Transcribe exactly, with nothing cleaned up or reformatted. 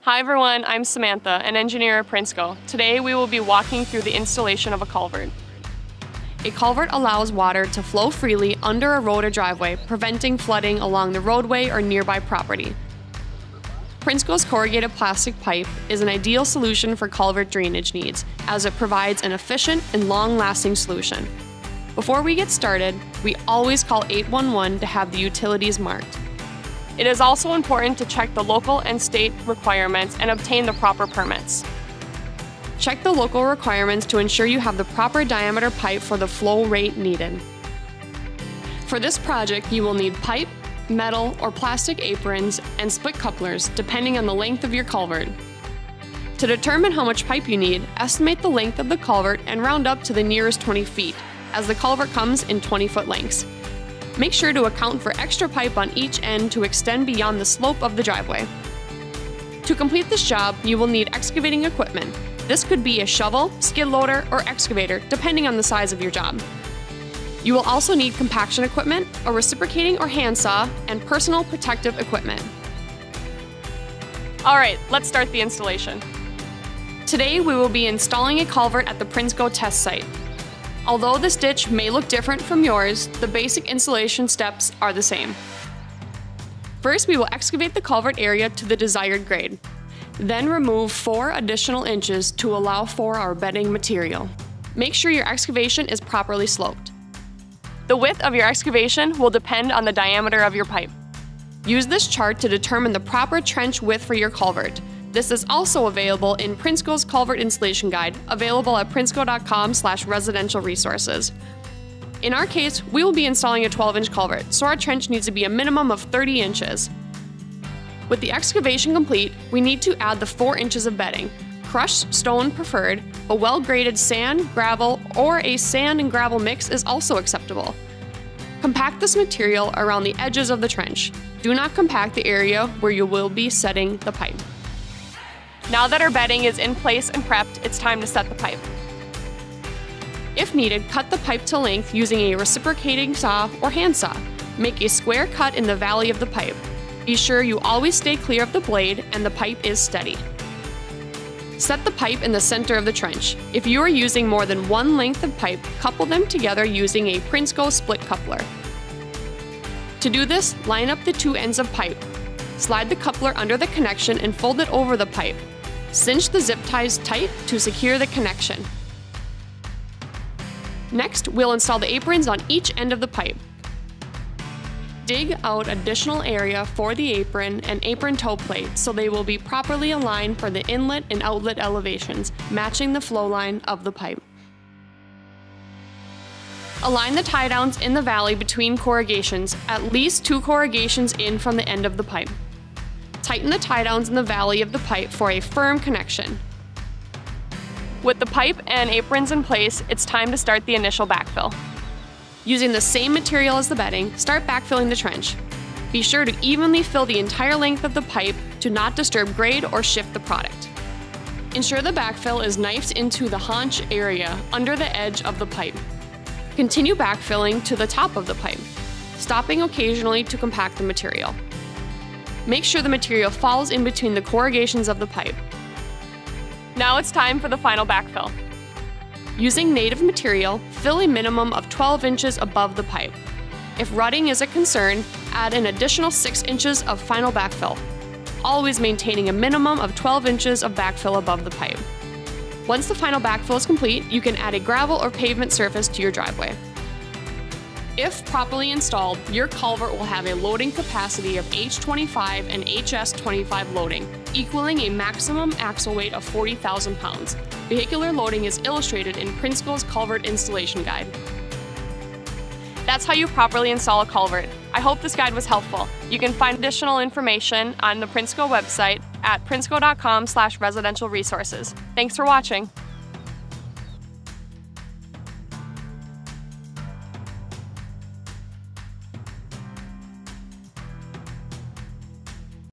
Hi everyone, I'm Samantha, an engineer at Prinsco. Today we will be walking through the installation of a culvert. A culvert allows water to flow freely under a road or driveway, preventing flooding along the roadway or nearby property. Prinsco's corrugated plastic pipe is an ideal solution for culvert drainage needs, as it provides an efficient and long-lasting solution. Before we get started, we always call eight one one to have the utilities marked. It is also important to check the local and state requirements and obtain the proper permits. Check the local requirements to ensure you have the proper diameter pipe for the flow rate needed. For this project, you will need pipe, metal, or plastic aprons, and split couplers, depending on the length of your culvert. To determine how much pipe you need, estimate the length of the culvert and round up to the nearest twenty feet, as the culvert comes in twenty foot lengths. Make sure to account for extra pipe on each end to extend beyond the slope of the driveway. To complete this job, you will need excavating equipment. This could be a shovel, skid loader, or excavator, depending on the size of your job. You will also need compaction equipment, a reciprocating or handsaw, and personal protective equipment. All right, let's start the installation. Today, we will be installing a culvert at the Prinsco test site. Although this ditch may look different from yours, the basic installation steps are the same. First, we will excavate the culvert area to the desired grade. Then remove four additional inches to allow for our bedding material. Make sure your excavation is properly sloped. The width of your excavation will depend on the diameter of your pipe. Use this chart to determine the proper trench width for your culvert. This is also available in Prinsco's Culvert Installation Guide, available at prinsco dot com slash residential resources. In our case, we will be installing a twelve inch culvert, so our trench needs to be a minimum of thirty inches. With the excavation complete, we need to add the four inches of bedding. Crushed stone preferred, a well-graded sand, gravel, or a sand and gravel mix is also acceptable. Compact this material around the edges of the trench. Do not compact the area where you will be setting the pipe. Now that our bedding is in place and prepped, it's time to set the pipe. If needed, cut the pipe to length using a reciprocating saw or handsaw. Make a square cut in the valley of the pipe. Be sure you always stay clear of the blade and the pipe is steady. Set the pipe in the center of the trench. If you are using more than one length of pipe, couple them together using a Prinsco split coupler. To do this, line up the two ends of pipe. Slide the coupler under the connection and fold it over the pipe. Cinch the zip ties tight to secure the connection. Next, we'll install the aprons on each end of the pipe. Dig out additional area for the apron and apron toe plate so they will be properly aligned for the inlet and outlet elevations, matching the flow line of the pipe. Align the tie downs in the valley between corrugations, at least two corrugations in from the end of the pipe. Tighten the tie downs in the valley of the pipe for a firm connection. With the pipe and aprons in place, it's time to start the initial backfill. Using the same material as the bedding, start backfilling the trench. Be sure to evenly fill the entire length of the pipe to not disturb grade or shift the product. Ensure the backfill is knifed into the haunch area under the edge of the pipe. Continue backfilling to the top of the pipe, stopping occasionally to compact the material. Make sure the material falls in between the corrugations of the pipe. Now it's time for the final backfill. Using native material, fill a minimum of twelve inches above the pipe. If rutting is a concern, add an additional six inches of final backfill, always maintaining a minimum of twelve inches of backfill above the pipe. Once the final backfill is complete, you can add a gravel or pavement surface to your driveway. If properly installed, your culvert will have a loading capacity of H twenty-five and H S twenty-five loading, equaling a maximum axle weight of forty thousand pounds. Vehicular loading is illustrated in Prinsco's Culvert Installation Guide. That's how you properly install a culvert. I hope this guide was helpful. You can find additional information on the Prinsco website at prinsco dot com slash residential resources. Thanks for watching.